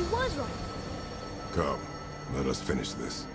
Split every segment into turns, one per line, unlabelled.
was right.
Come, let us finish this.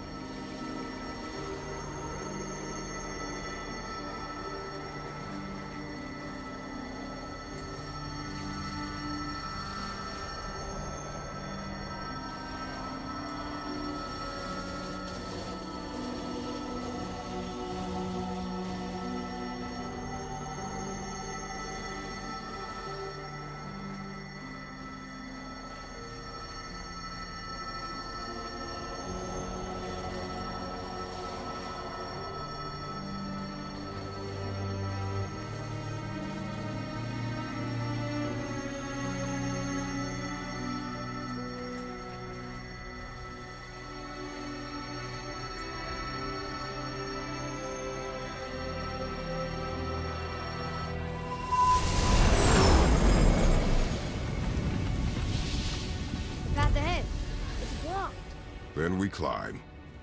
Path ahead. It's blocked.
Then we climb.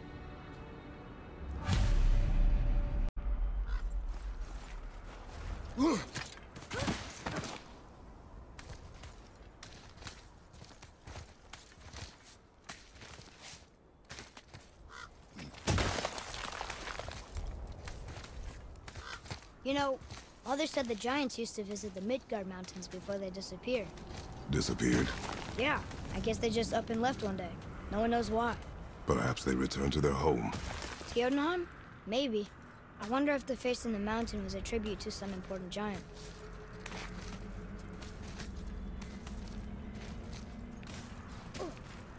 You know, others said the giants used to visit the Midgard Mountains before they disappeared.
Disappeared.
Yeah, I guess they just up and left one day. No one knows why.
Perhaps they returned to their home.
Jotunheim? Maybe. I wonder if the face in the mountain was a tribute to some important giant. Oh.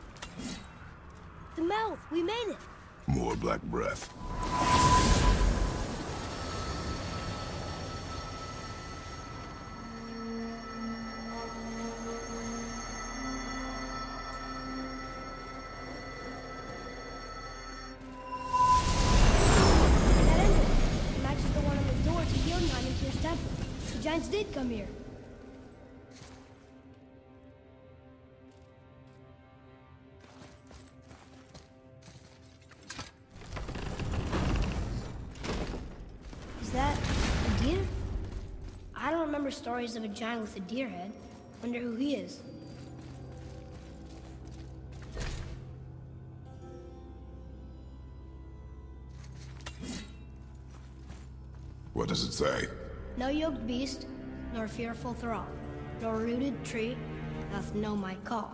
The mouth! We made it!
More black breath.
That ended. It matches the one on the door to Jotunheim and Tyr's temple. The giants did come here. Is that a deer? I don't remember stories of a giant with a deer head. Wonder who he is.
What does it say?
No yoked beast, nor fearful thrall, nor rooted tree doth know my call.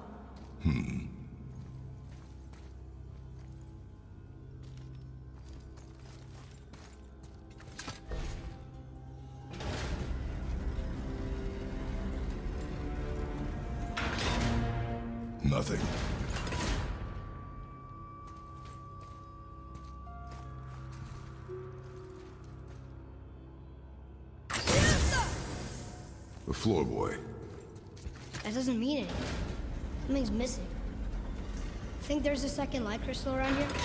Nothing. The floor boy.
That doesn't mean anything. Something's missing. Think there's a second light crystal around here?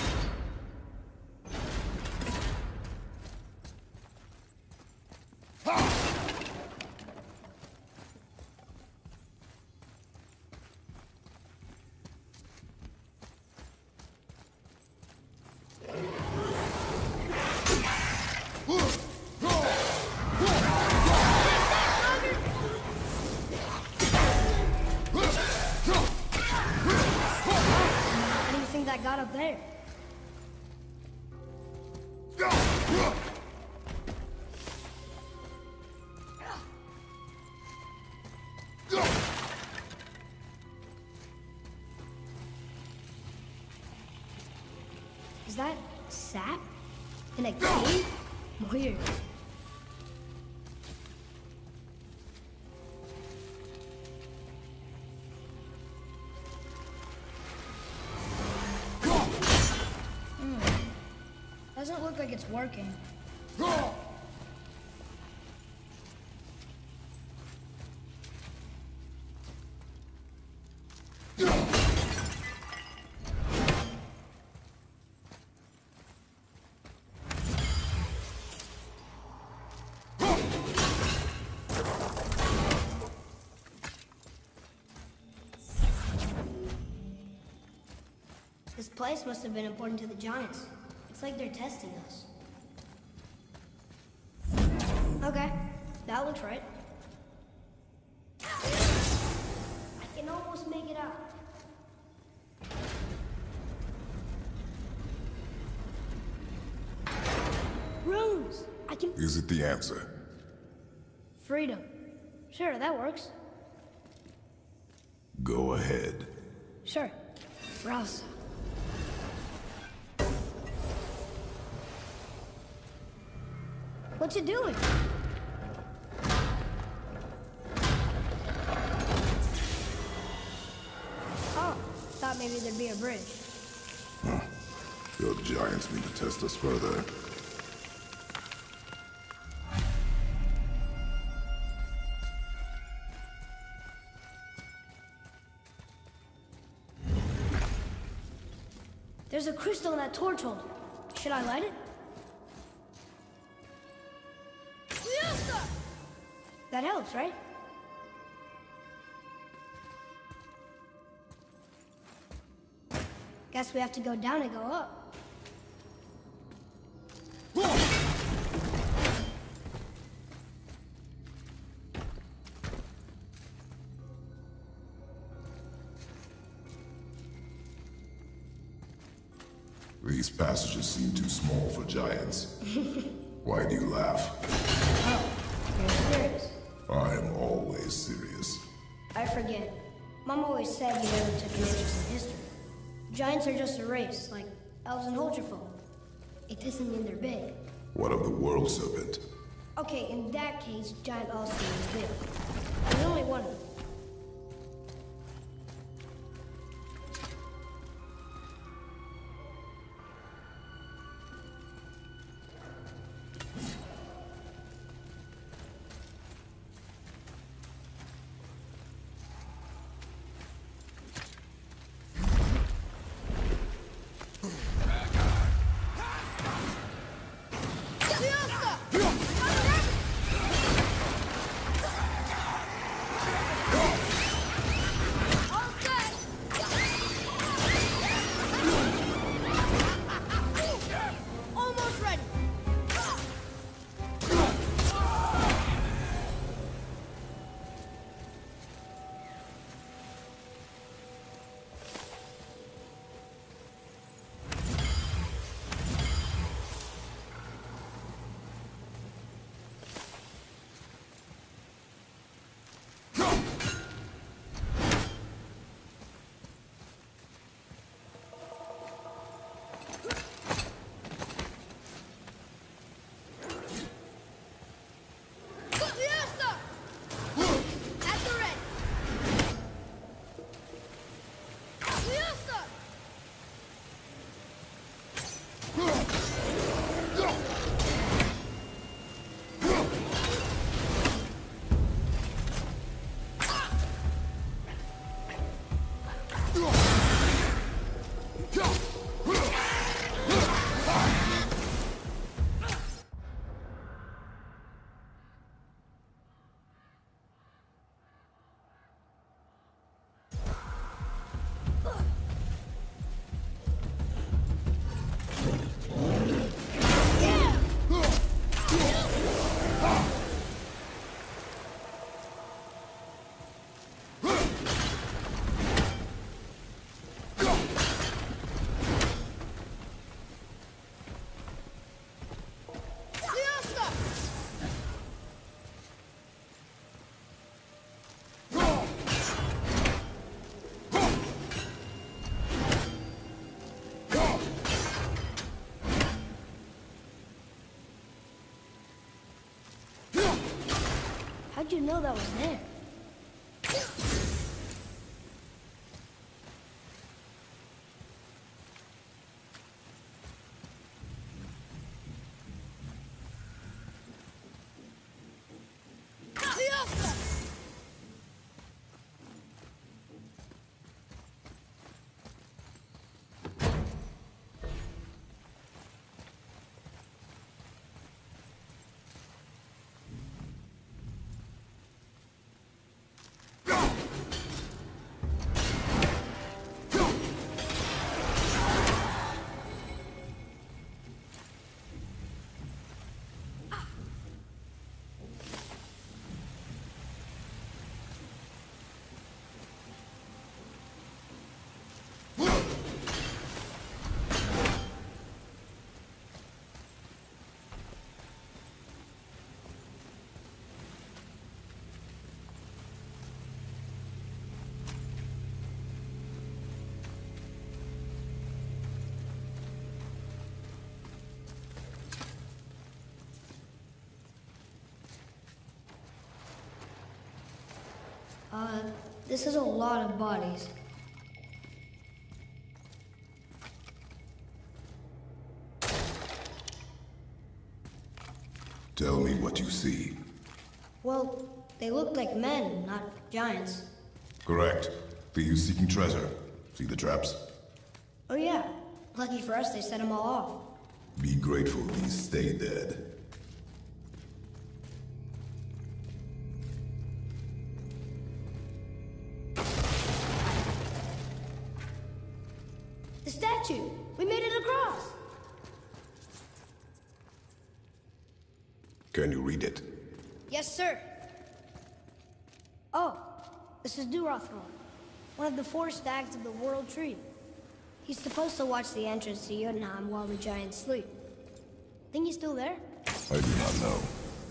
How do you think that got up there? Is that sap? In a cave? Weird. Doesn't look like it's working. This place must have been important to the giants. It's like they're testing us. Okay, that looks right. I can almost make it out.
Is it the answer?
Freedom. Sure, that works.
Go ahead.
Sure. Rouse. What's it doing? Oh, thought maybe there'd be a bridge.
The giants mean to test us further.
There's a crystal in that torch holder. Should I light it? That helps, right? Guess we have to go down and go up.
These passages seem too small for giants. Why do you laugh?
You're serious?
I am always serious.
I forget. Mom always said you never took an interest in history. Giants are just a race, like elves and Holgerfolk. It doesn't mean they're big.
What of the world serpent?
Okay, in that case, giant also is big. There's only one of them. How'd you know that was there?
Go!
This is a lot of bodies.
Tell me what you see.
Well, they look like men, not giants.
Correct. Thieves seeking treasure. See the traps?
Oh yeah. Lucky for us, they set them all off.
Be grateful these stay dead.
The statue! We made it across!
Can you read it?
Yes, sir. Oh, this is Durothron, one of the four stags of the World Tree. He's supposed to watch the entrance to Jotunheim while the giants sleep. Think he's still there?
I do not know.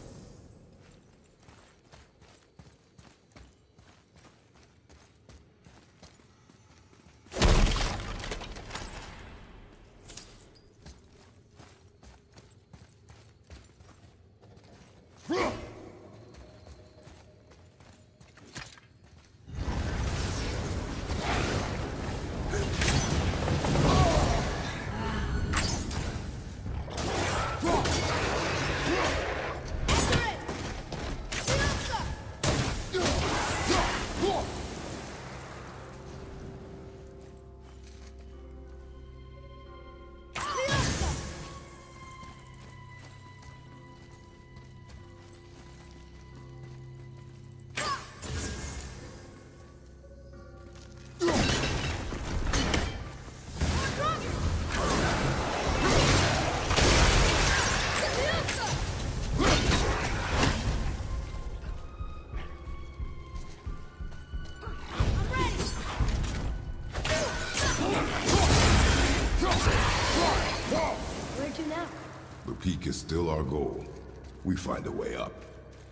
Where to now?
The peak is still our goal. We find a way up.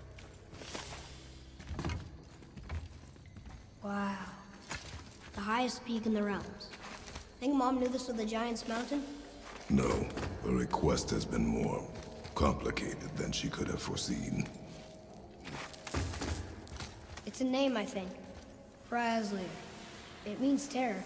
Wow. The highest peak in the realms. Think Mom knew this was the Giant's Mountain?
No, the request has been more complicated than she could have foreseen.
It's a name, I think. Razzler. It means terror.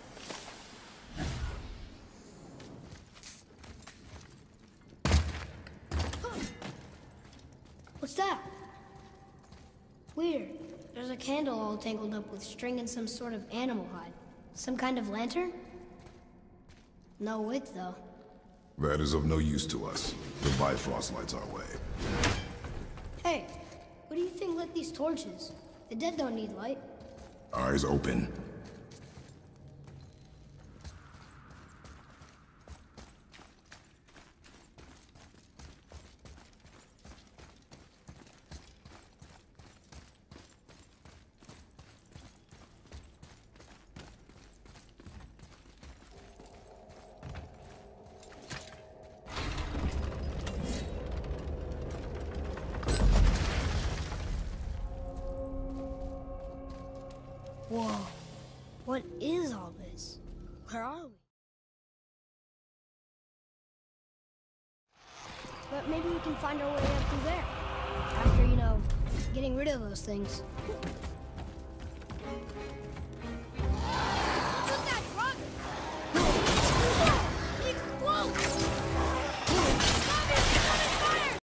What's that? Weird. There's a candle all tangled up with string and some sort of animal hide. Some kind of lantern? No wick, though.
That is of no use to us. The Bifrost lights our way.
Hey, what do you think lit these torches? The dead don't need light.
Eyes open.
Whoa. What is all this? Where are we? But maybe we can find our way up through there. After, getting rid of those things.